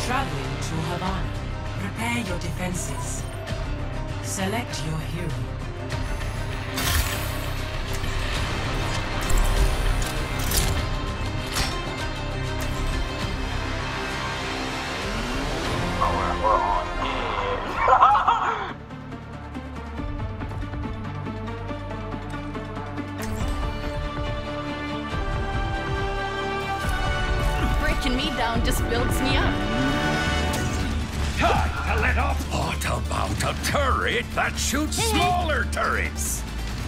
Traveling to Havana. Prepare your defenses. Select your hero. Breaking me down just builds me up. Time to let off. What about a turret that shoots smaller turrets?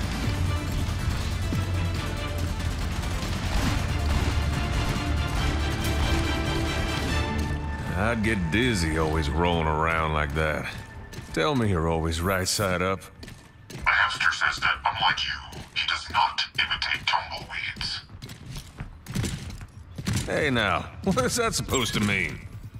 I'd get dizzy always rolling around like that. Tell me you're always right side up. The hamster says that, unlike you, he does not imitate tumbleweeds. Hey now, what is that supposed to mean?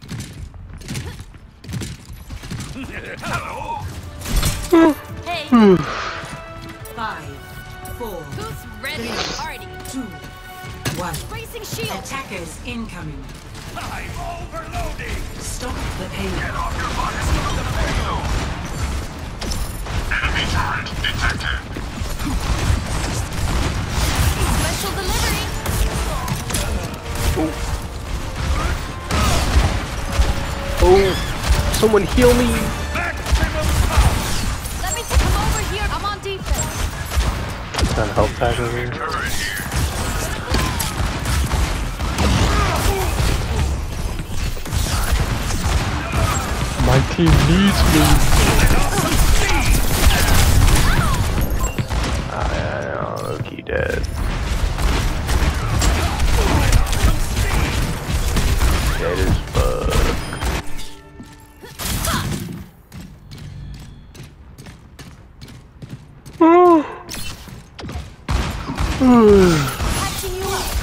Hello. Hey, 5, 4, who's ready to party? 2, 1. Bracing shield. Attackers incoming. I'm overloading. Stop the payload. Get off your butt and stop the payload. Enemy turret detected. Special delivery. Oh, someone heal me. Maximum power. Let me take him over here. I'm on defense. Trying to help pack over here. Turret here. My team needs me. I know, Loki dead. Dead as fuck. Patching you up.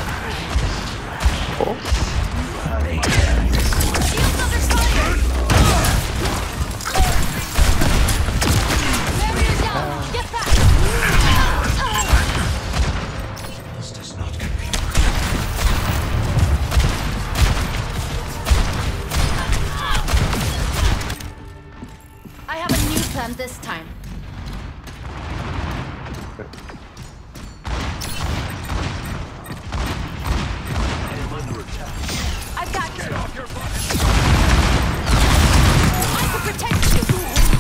Shields under fire. Barrier down. Get back. This does not compete. I have a new plan this time. I've got you. Get off your butt. I can protect you.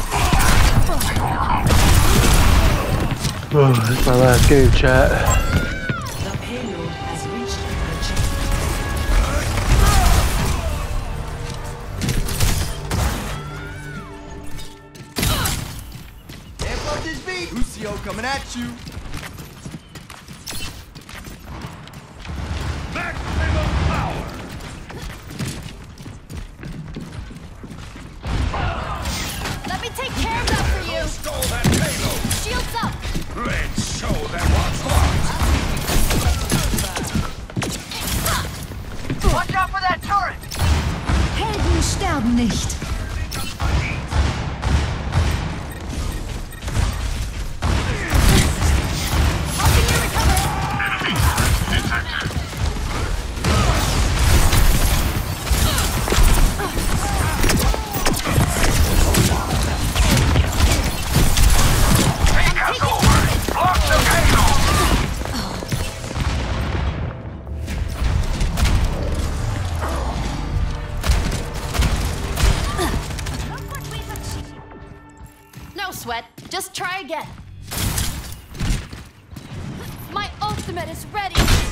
Oh, this is my last game, chat. The payload has reached the objective. Amp up this beat. Lucio coming at you. Maximum power. Let me take care of that for you. Stole that payload. Shields up. Let's show them what's what. Watch out for that turret. Helden sterben nicht. Helping you recover. Enemy turret detected. Take us over. Block the payload. No sweat. Just try again. My ultimate is ready.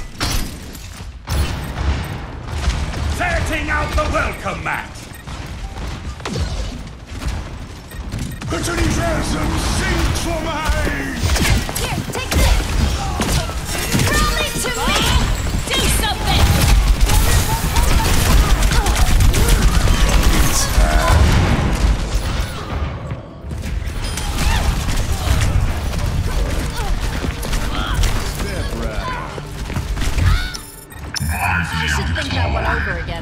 Setting out the welcome mat. Anthony's ransom sings for my... Here, take this. Rally to me. Do something. I should think that one over again.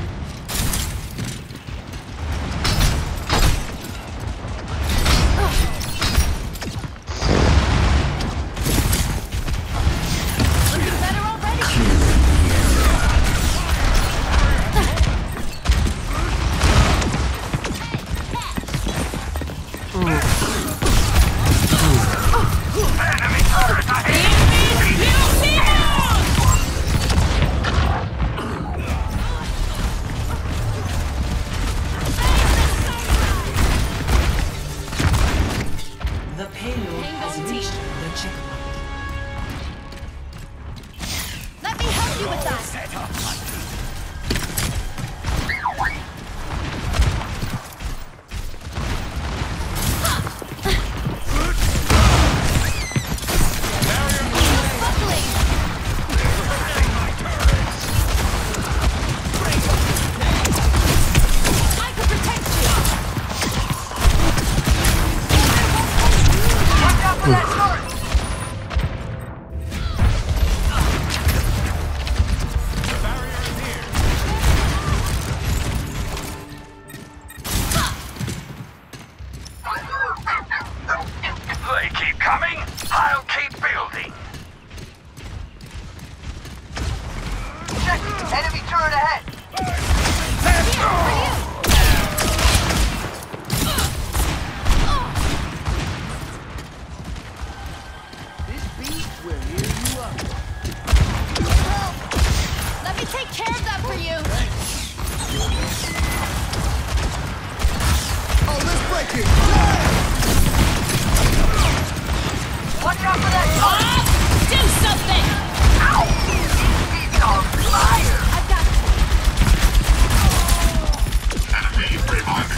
Looking better already. turret ahead! This beat will heal you up. Let me take care of that for you. Oh, let's break it! Watch out for that! Do something! He's on fire! I've got Enemy reviving.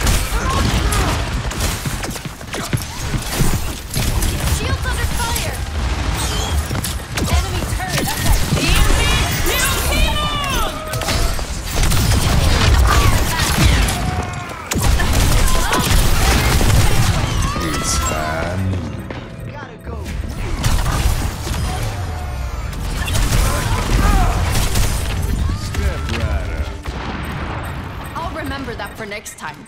shields under fire! Enemy turret ahead! Gotta go. I'll remember that for next time.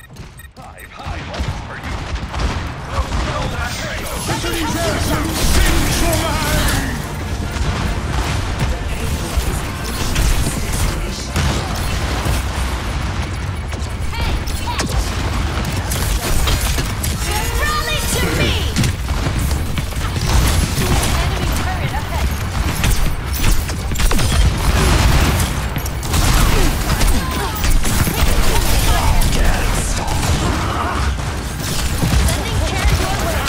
Rally to me! Enemy turret ahead. Sending care your way.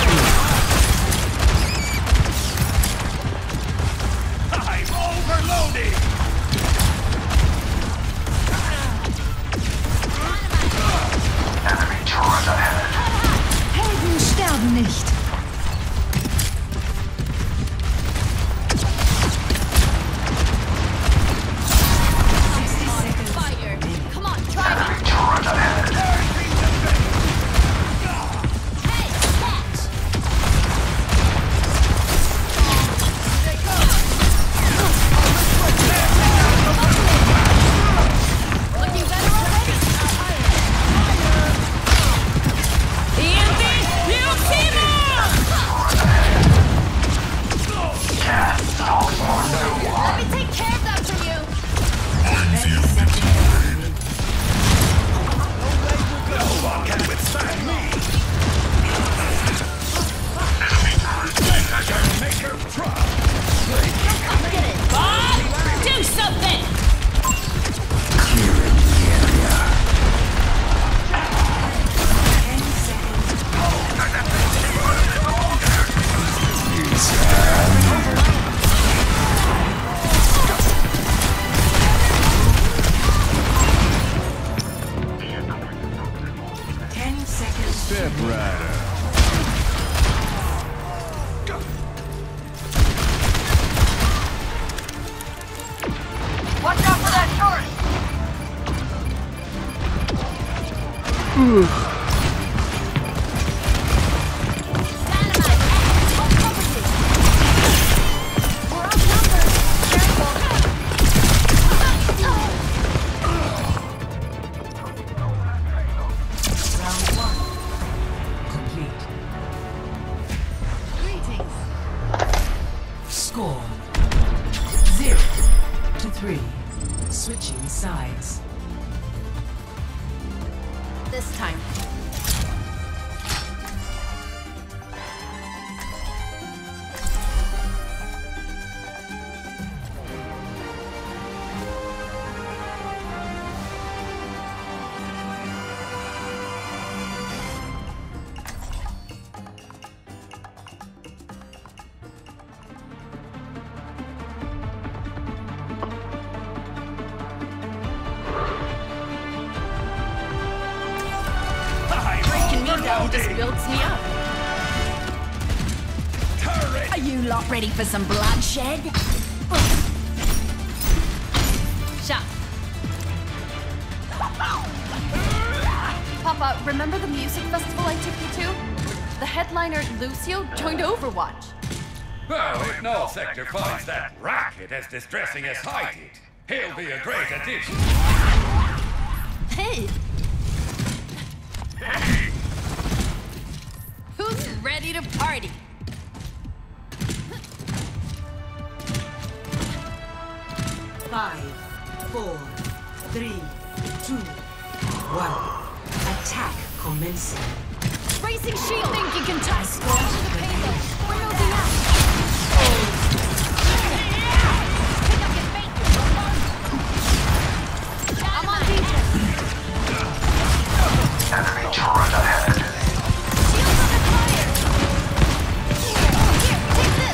I'm overloading! Enemy turret ahead. Helden sterben nicht. Fire! Come on, try it! Turret ahead. Hey, catch! Looking better already? Let me take care of that for you! Make her proud! Get it! Bob! Do something! Step right up. Watch out for that turret! Dynamite! I'll cover you! We're outnumbered! Careful! Round one. Complete. Greetings! Score 0-3. Switching sides. This time. Breaking me down just builds me up. Turret! Are you lot ready for some bloodshed? Shot. Papa, remember the music festival I took you to? The headliner, Lucio, joined Overwatch. Well, if no sector finds that racket as distressing as I did, he'll be a great addition. Hey! Who's ready to party? Five, 4, 3, 2, 1. Attack commencing. Bracing shield. Think you can touch the payload. We're moving out. Pick up your bait. I'm on defense. Enemy turret ahead. Shields under fire. Here, take this.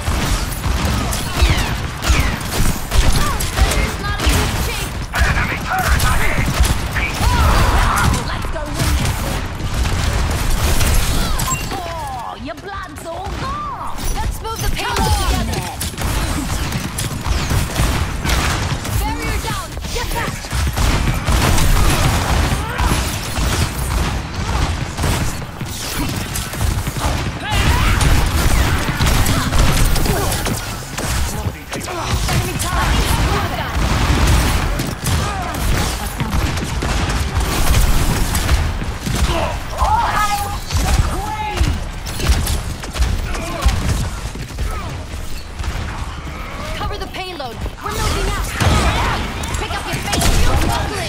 There's not a good shape. Enemy turret ahead. Let's go win this. Oh, your blood's all gone. Let's move the payload together. Barrier down. Get back. Enemy time. Move that. Cover the payload. We're moving out. Pick up your face. You're smuggling.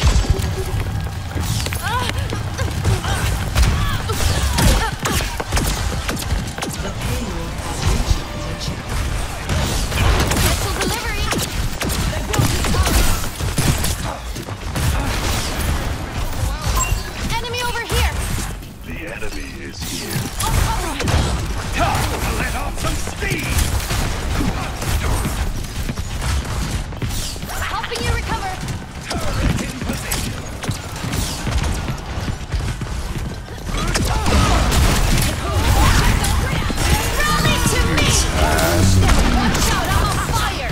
The payload has reached the Special delivery. Enemy over here. The enemy is here. Time to let off some steam! Helping you recover. Turret in position. Rally to me. Watch out, I'm on fire.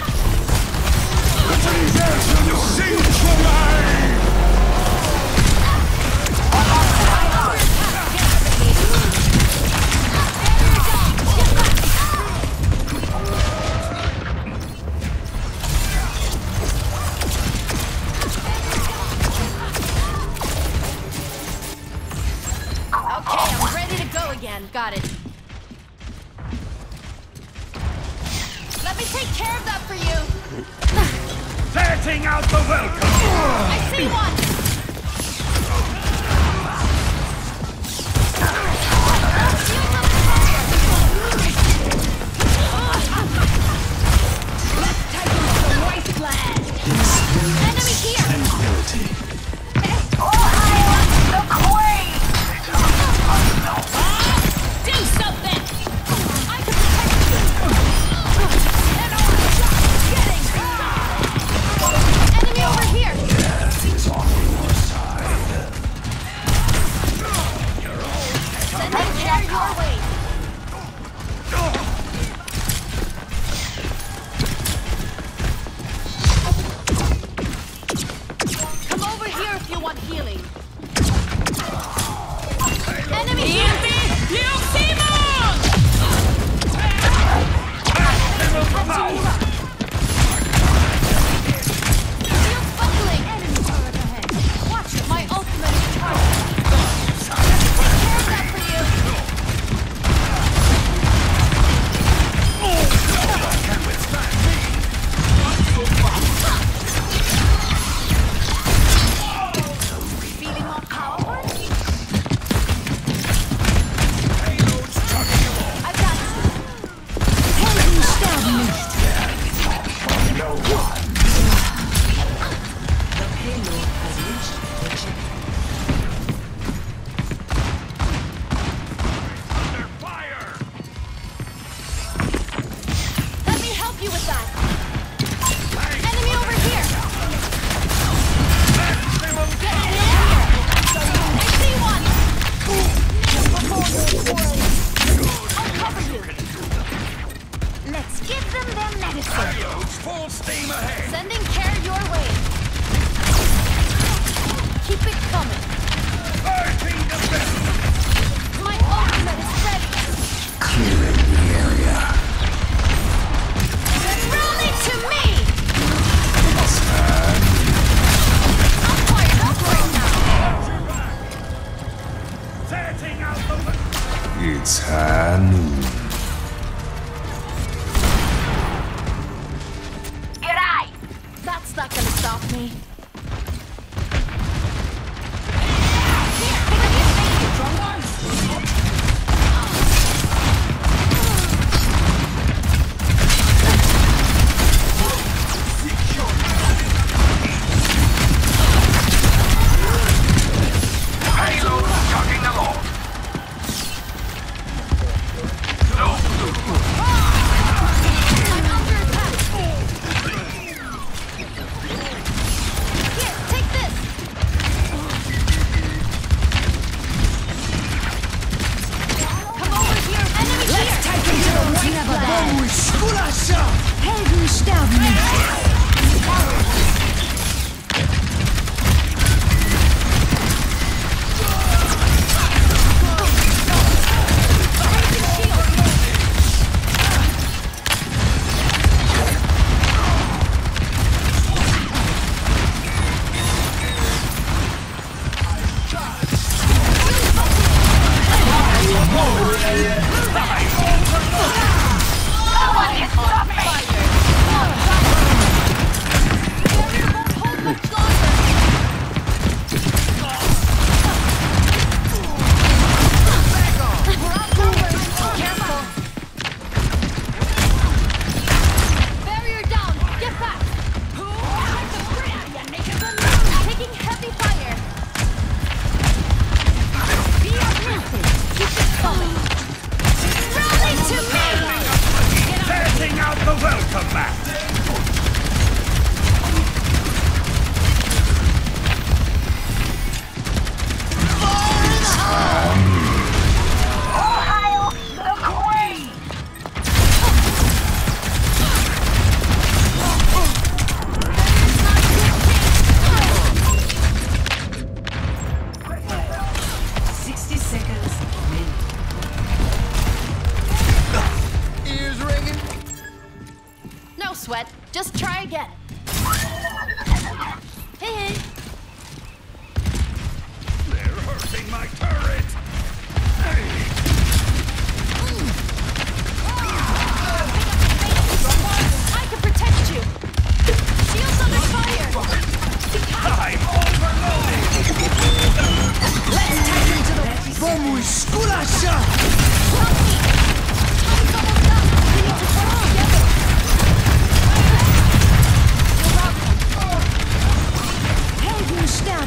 Okay, I'm ready to go again. Got it. Let me take care of that for you. Setting out the welcome! I see one. Let's take him to the wasteland. Enemy here. Do something. I can protect you. And our shot getting. Enemy over here. Is on your side. Sending care your way. Come over here if you want healing. Enemy here. Shield buckling. Enemy turret ahead. Watch it. My ultimate is charged. Let me take care of that for you. Feeling more power? I've got you. Helden sterben nicht. The payload has reached the checkpoint. Under fire! Let me help you with that. Enemy over here. Get in here. I see one. I'll cover you. Let's give them their medicine. Payloads full steam ahead! Sending care your way. Keep it coming. Fighting the best! My ultimate is ready. Clearing the area. Rally to me. I'm fired up right now. Setting out the welcome! It's high noon. That's not gonna stop me.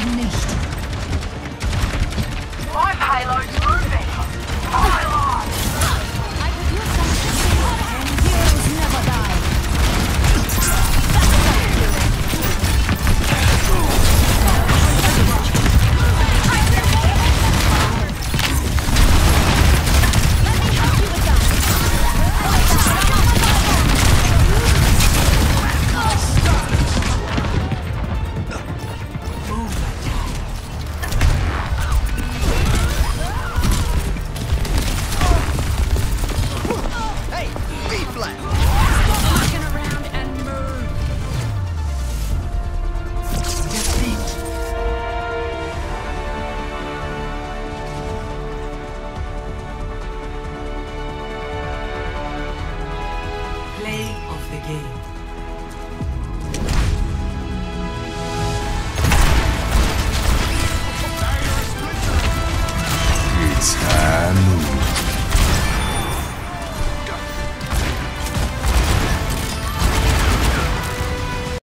sterben nicht. My payload's moving. Pylon! I could use some assistance. Heroes never die. Hey, be flat. Looking around and move. Defeat. Play of the game. It's high noon.